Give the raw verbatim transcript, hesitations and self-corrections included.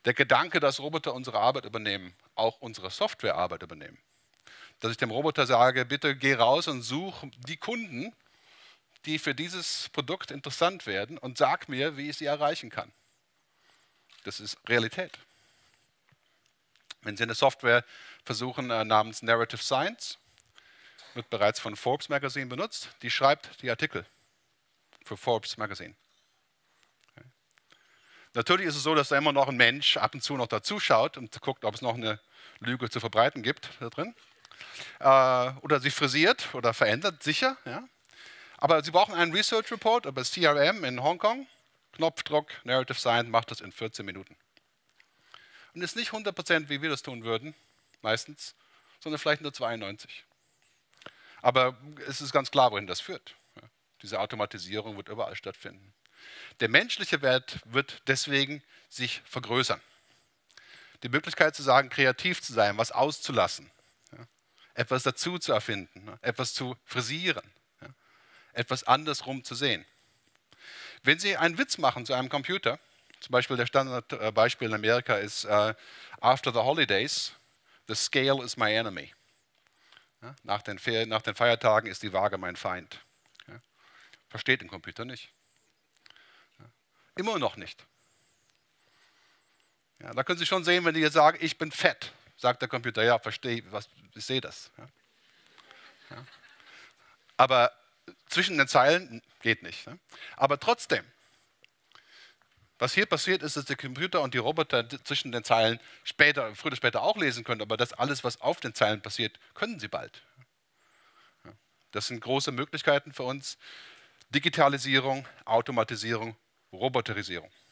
Der Gedanke, dass Roboter unsere Arbeit übernehmen, auch unsere Softwarearbeit übernehmen. Dass ich dem Roboter sage, bitte geh raus und such die Kunden, die für dieses Produkt interessant werden und sag mir, wie ich sie erreichen kann. Das ist Realität. Wenn Sie eine Software versuchen äh, namens Narrative Science, wird bereits von Forbes Magazine benutzt, die schreibt die Artikel für Forbes Magazine. Okay. Natürlich ist es so, dass da immer noch ein Mensch ab und zu noch dazu schaut und guckt, ob es noch eine Lüge zu verbreiten gibt da drin. Äh, oder sie frisiert oder verändert, sicher. Ja. Aber Sie brauchen einen Research Report über C R M in Hongkong, Knopfdruck, Narrative Science macht das in vierzehn Minuten. Und ist nicht hundert Prozent, wie wir das tun würden, meistens, sondern vielleicht nur zweiundneunzig. Aber es ist ganz klar, wohin das führt. Ja, diese Automatisierung wird überall stattfinden. Der menschliche Wert wird deswegen sich vergrößern. Die Möglichkeit zu sagen, kreativ zu sein, was auszulassen, ja, etwas dazu zu erfinden, ja, etwas zu frisieren, ja, etwas andersrum zu sehen. Wenn Sie einen Witz machen zu einem Computer, zum Beispiel der Standardbeispiel in Amerika ist uh, After the holidays, the scale is my enemy. Ja, nach, den nach den Feiertagen ist die Waage mein Feind. Ja, versteht den Computer nicht. Ja, immer noch nicht. Ja, da können Sie schon sehen, wenn die jetzt sagen, ich bin fett, sagt der Computer, ja, verstehe, ich sehe das. Ja. Ja. Aber zwischen den Zeilen geht nicht. Ne? Aber trotzdem, was hier passiert ist, dass der Computer und die Roboter zwischen den Zeilen später, früher oder später auch lesen können, aber das alles, was auf den Zeilen passiert, können sie bald. Das sind große Möglichkeiten für uns. Digitalisierung, Automatisierung, Roboterisierung.